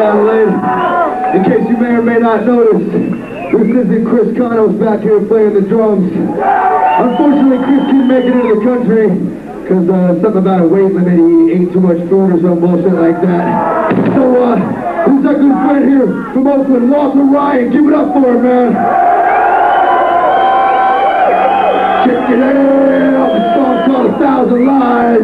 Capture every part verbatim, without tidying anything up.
Adelaide. In case you may or may not notice, this isn't Chris Connors back here playing the drums. Unfortunately, Chris couldn't make it into the country because uh, something about a weight limit, he ate too much food or some bullshit like that. So, uh, who's our good friend here from Oakland, Walter Ryan? Give it up for him, man. Check it out. The song's called A Thousand Lies.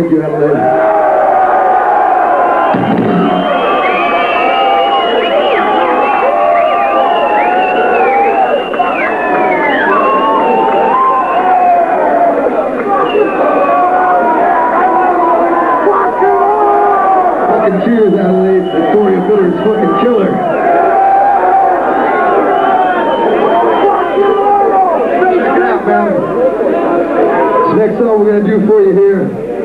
Thank you, Adelaide. Fucking cheers, Adelaide. Victoria Bitter's fucking killer. Check it out, man. This next song we're gonna do for you here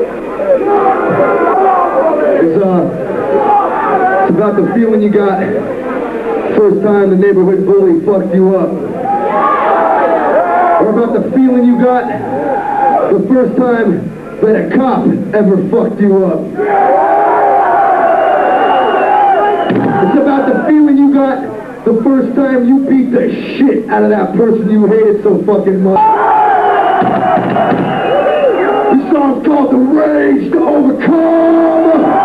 is uh, it's about the feeling you got first time the neighborhood bully fucked you up, or about the feeling you got the first time that a cop ever fucked you up. It's about the feeling you got the first time you beat the shit out of that person you hated so fucking much. This song's called The Rage to Overcome.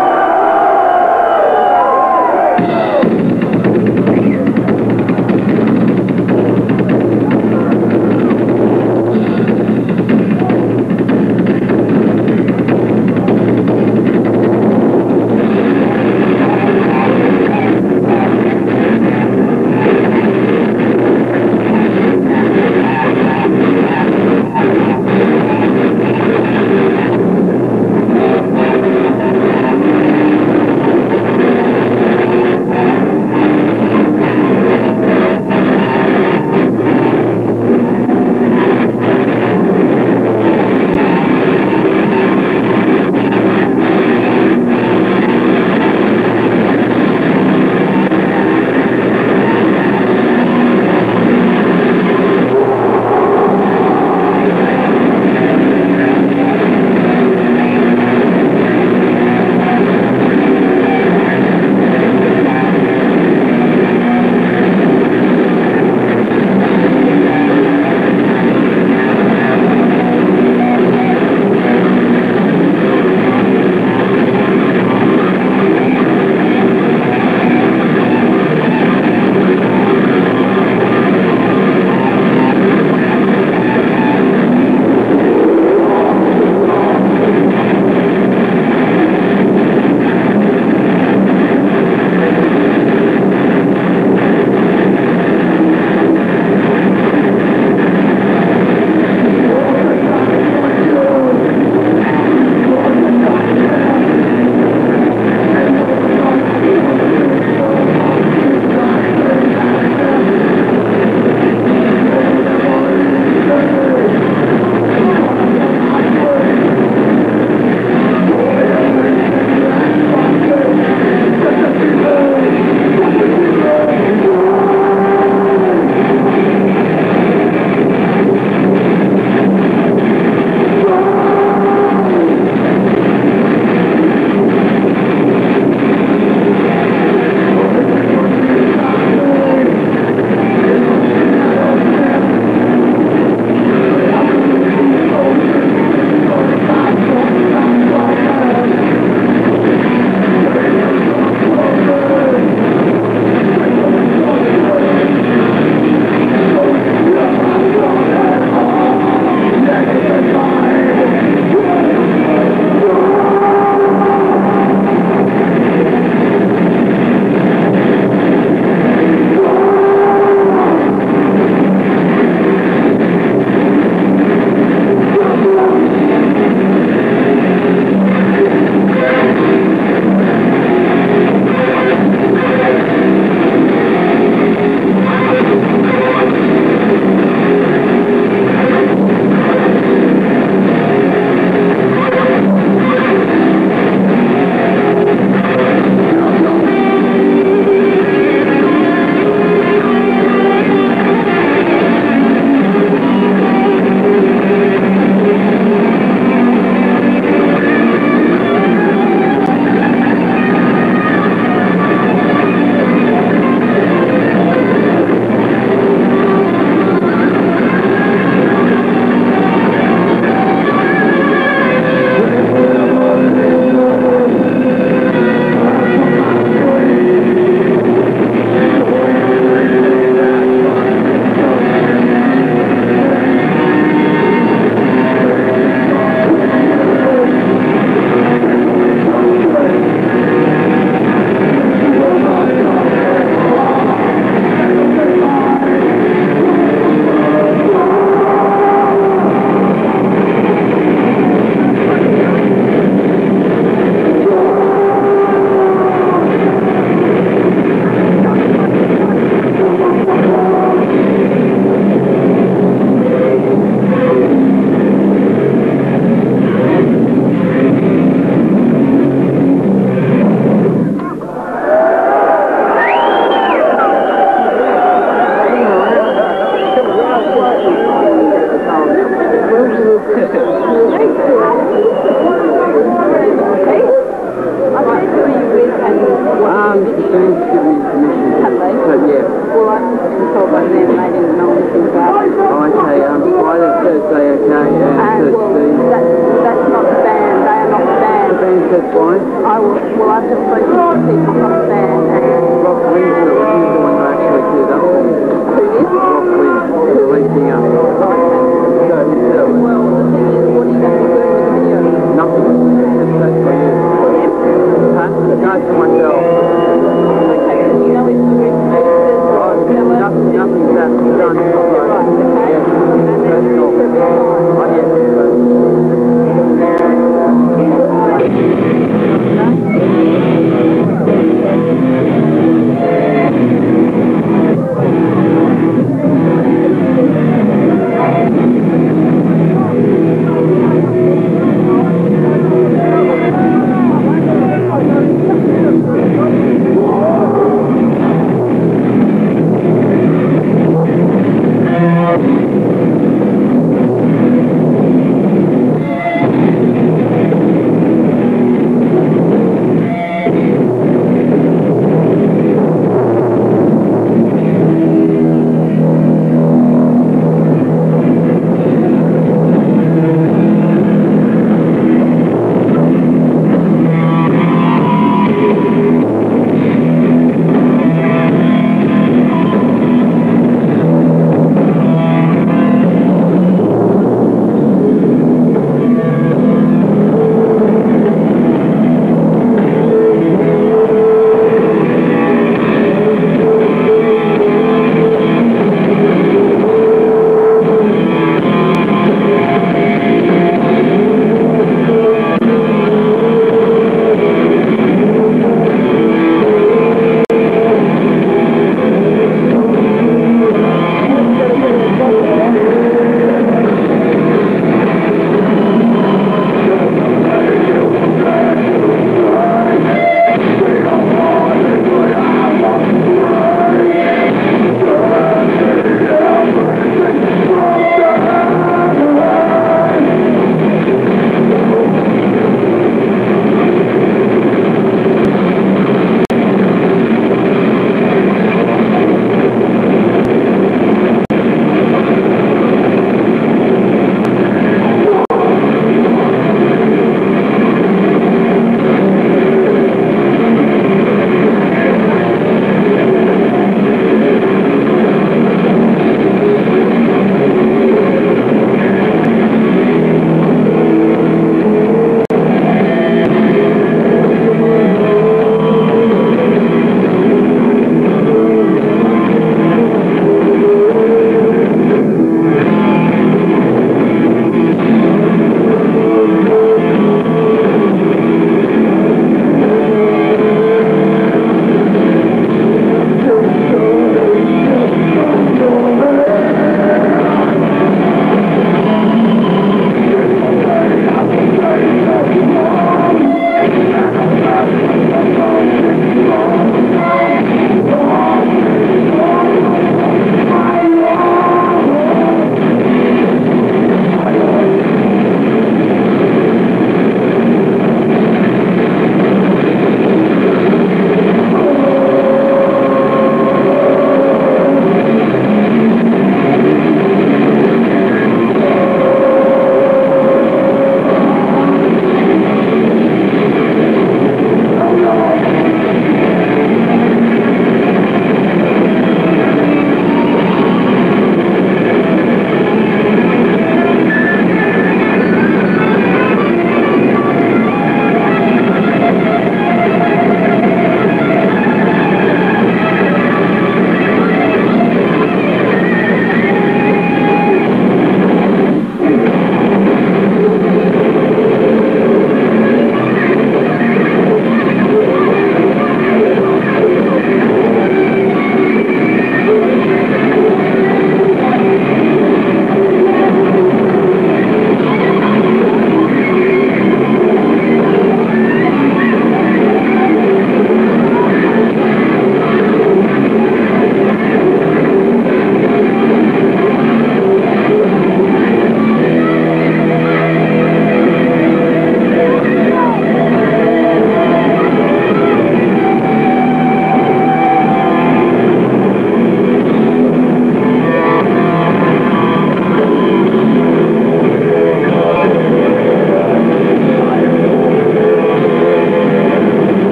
Queen says fine. I will, well, I've just spoken to people from the band and... Rob Queen, so he's the one who actually cleared up. Who is? Rob Queen, the lead singer. Oh, okay. So, so, Well, the thing is, what are you going to be doing with the video? nothing. Just that's for you. For him? Huh? No, for myself. Okay, so you know it's the producers or Oh, sellers? nothing, nothing's that done. Right, okay. Yeah. And then you're in for a bit of time. Oh, yeah.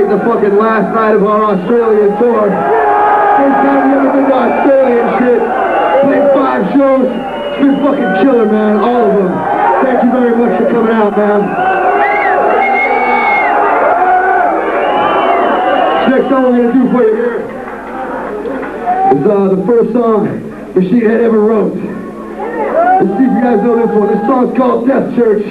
celebrating the fucking last night of our Australian tour. First time we ever been to Australia and shit. Played five shows. It's been fucking killer, man. All of them. Thank you very much for coming out, man. Next song we're gonna do for you here is uh, the first song Machine Head ever wrote. Let's see if you guys know this one. This song's called Death Church.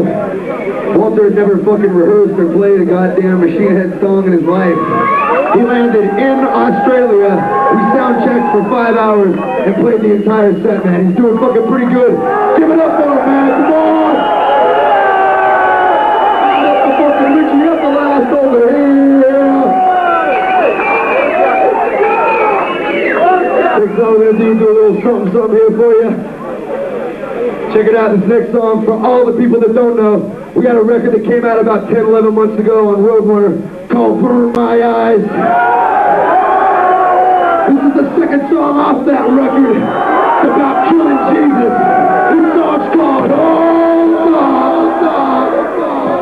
know, Walter had never fucking rehearsed or played a goddamn Machine Head song in his life. He landed in Australia. We sound checked for five hours and played the entire set, man. He's doing fucking pretty good. Give it up for him, man. Come on! I'm fucking Richie up the last over here. Next song we're gonna do, do a little something, something here for you. Check it out, this next song, for all the people that don't know, we got a record that came out about ten, eleven months ago on Roadrunner called Burn My Eyes. This is the second song off that record. It's about killing Jesus. This song's called Oh God, God, God.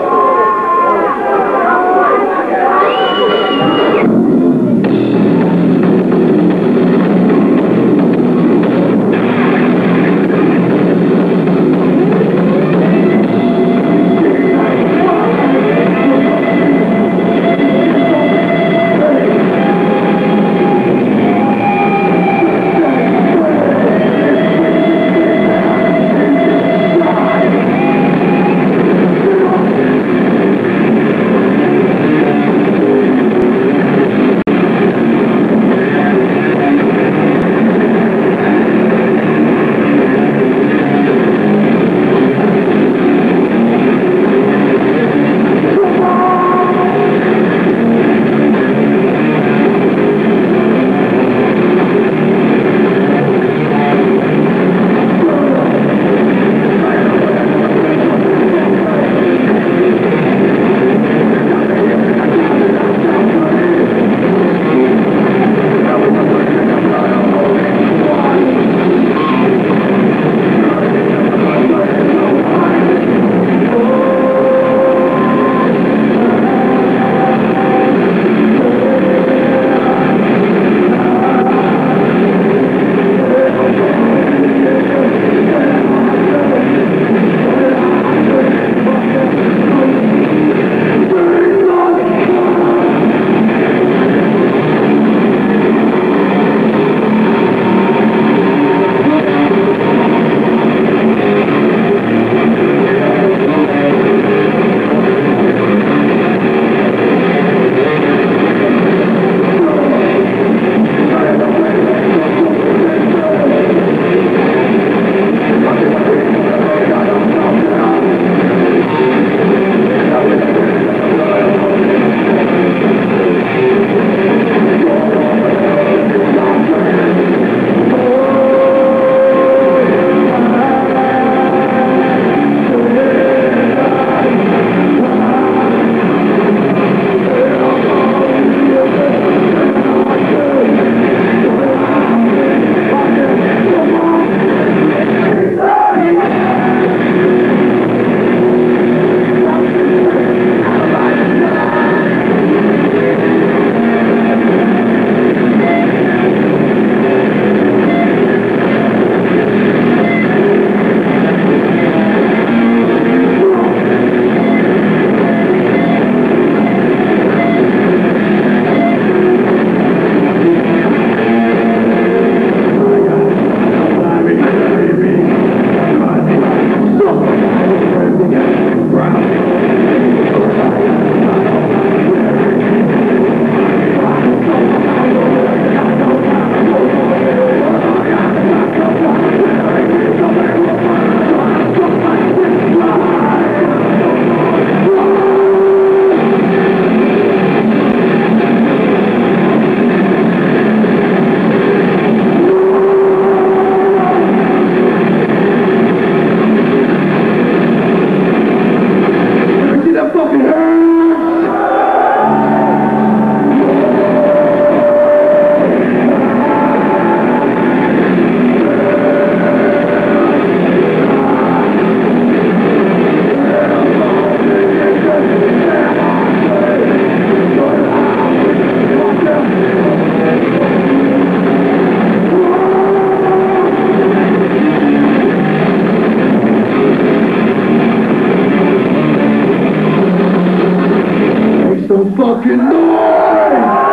fucking noise!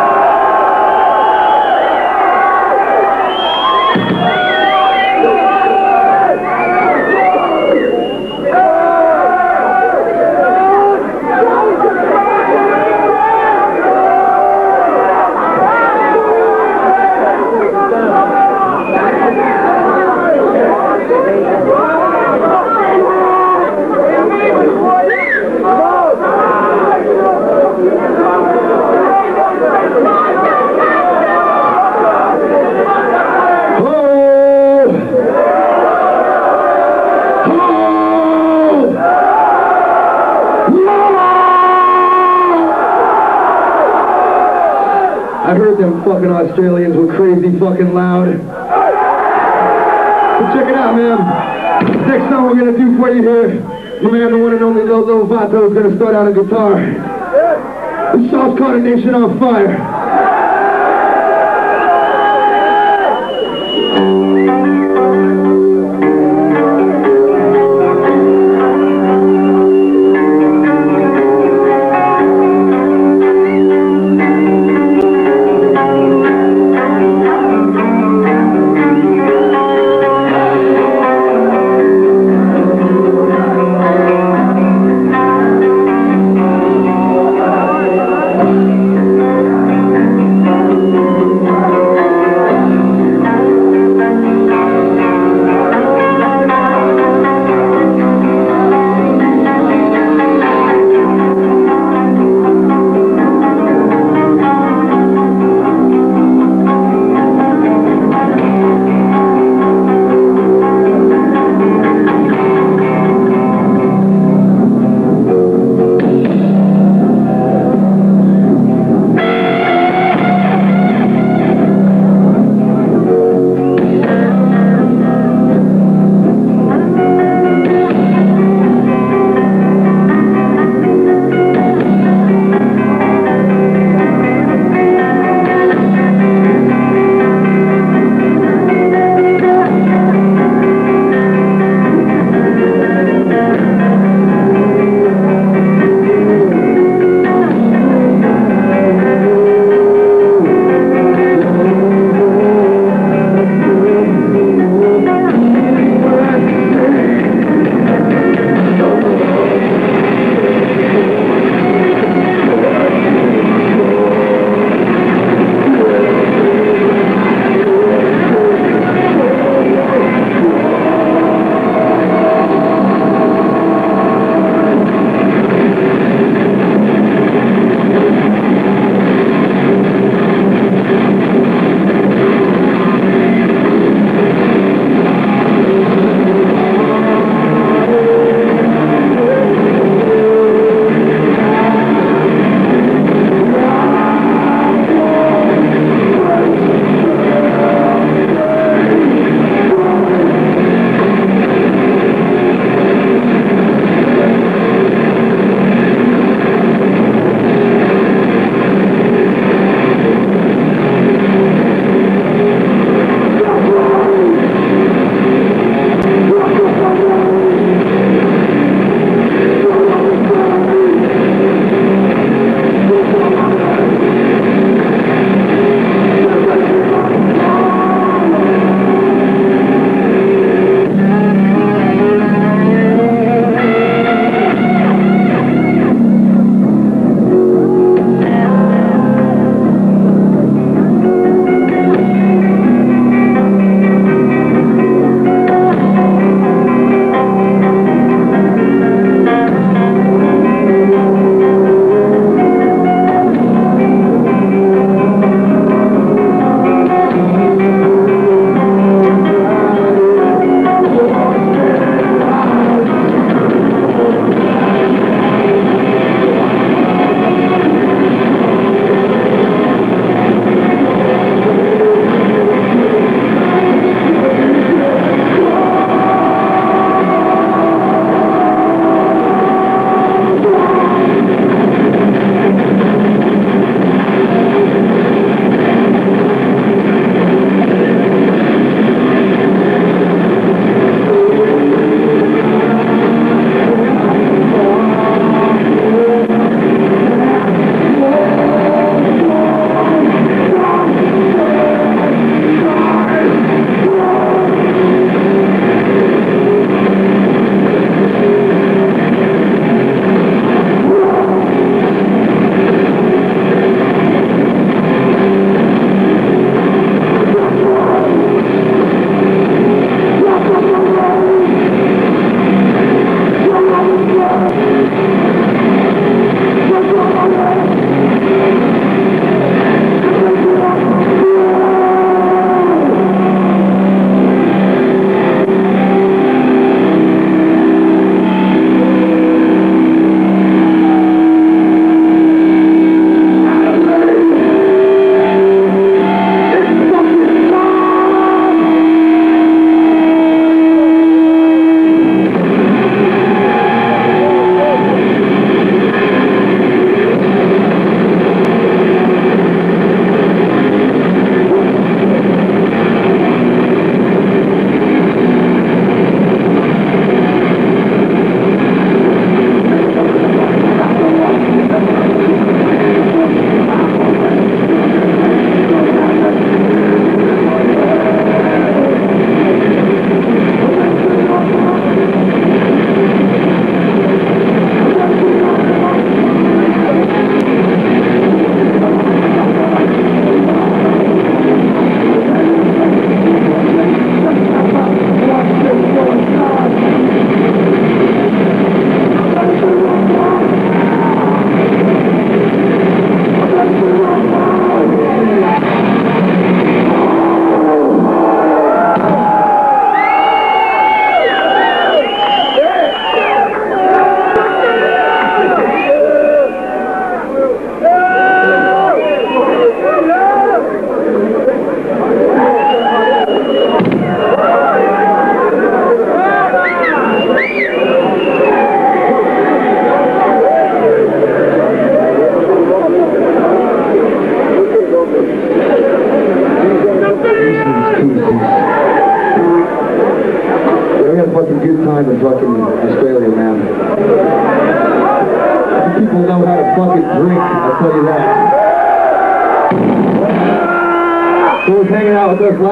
I heard them fucking Australians were crazy fucking loud. So check it out, man. Next song we're gonna do for you here, my man, the one and only Lolo Vato, is gonna start out on guitar. This song's called A Nation on Fire.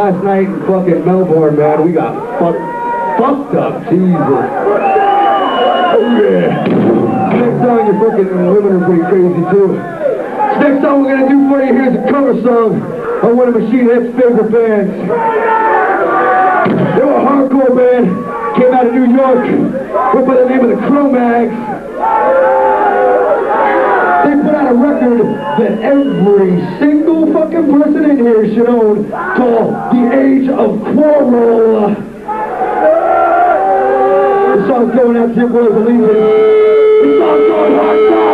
last night in fucking Melbourne, man. We got fucked, fucked up. Jesus. Oh, yeah. Next song, your fucking women are pretty crazy, too. Next song we're gonna do for you, here's a cover song on one of Machine Head's favorite bands. They were a hardcore band, came out of New York, went by the name of the Cro-Mags. They put out a record that every single fucking person in here should own, called The Age of Quarrel. The song's going out to your boys, believe it. The song's going hard time.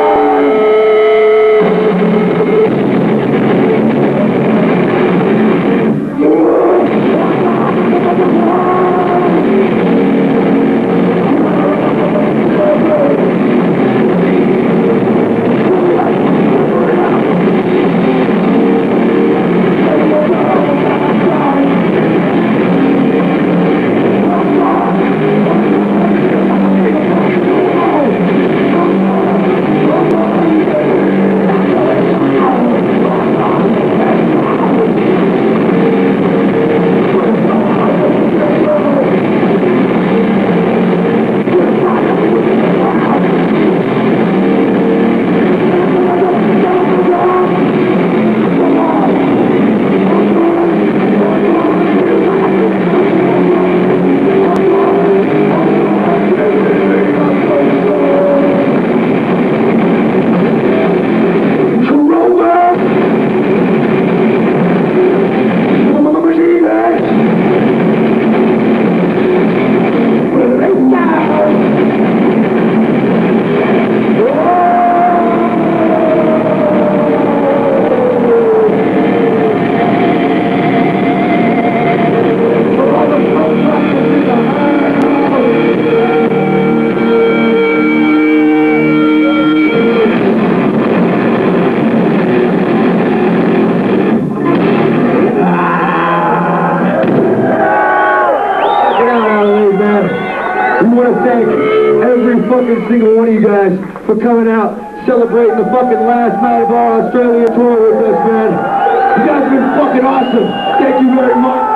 Single one of you guys for coming out, celebrating the fucking last night of our Australia tour with us, man. You guys have been fucking awesome. Thank you very much.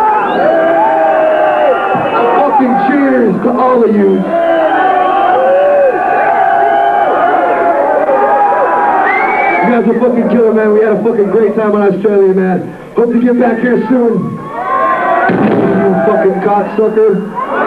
A fucking cheers to all of you. You guys are fucking killer, man. We had a fucking great time in Australia, man. Hope to get back here soon. You fucking cocksucker.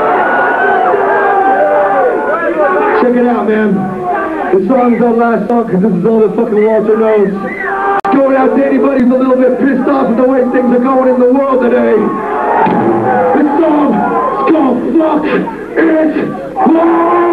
Check it out, man. The song's our last song because this is all that fucking Walter knows. It's going out to anybody who's a little bit pissed off with the way things are going in the world today. This song is called Fuck It War!